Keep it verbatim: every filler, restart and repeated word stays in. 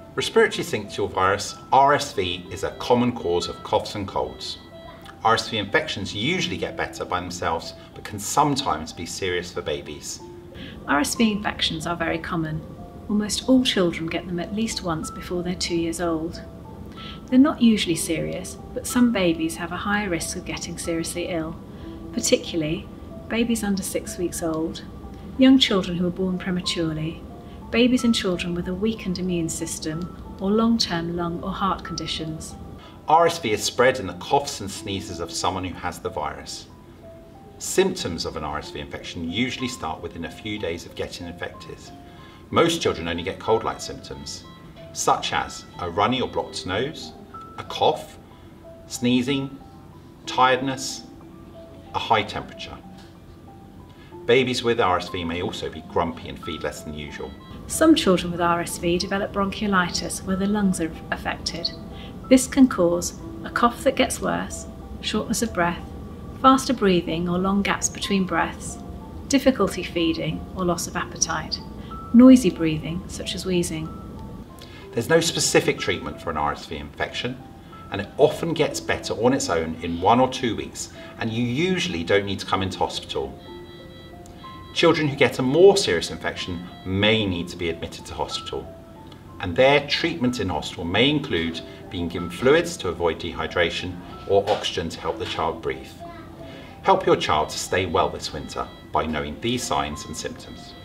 Respiratory syncytial virus, R S V, is a common cause of coughs and colds. R S V infections usually get better by themselves, but can sometimes be serious for babies. R S V infections are very common. Almost all children get them at least once before they're two years old. They're not usually serious, but some babies have a higher risk of getting seriously ill, particularly babies under six weeks old, young children who are born prematurely, babies and children with a weakened immune system, or long-term lung or heart conditions. R S V is spread in the coughs and sneezes of someone who has the virus. Symptoms of an R S V infection usually start within a few days of getting infected. Most children only get cold-like symptoms, such as a runny or blocked nose, a cough, sneezing, tiredness, a high temperature. Babies with R S V may also be grumpy and feed less than usual. Some children with R S V develop bronchiolitis where the lungs are affected. This can cause a cough that gets worse, shortness of breath, faster breathing or long gaps between breaths, difficulty feeding or loss of appetite, noisy breathing such as wheezing. There's no specific treatment for an R S V infection, and it often gets better on its own in one or two weeks, and you usually don't need to come into hospital. Children who get a more serious infection may need to be admitted to hospital, and their treatment in hospital may include being given fluids to avoid dehydration or oxygen to help the child breathe. Help your child to stay well this winter by knowing these signs and symptoms.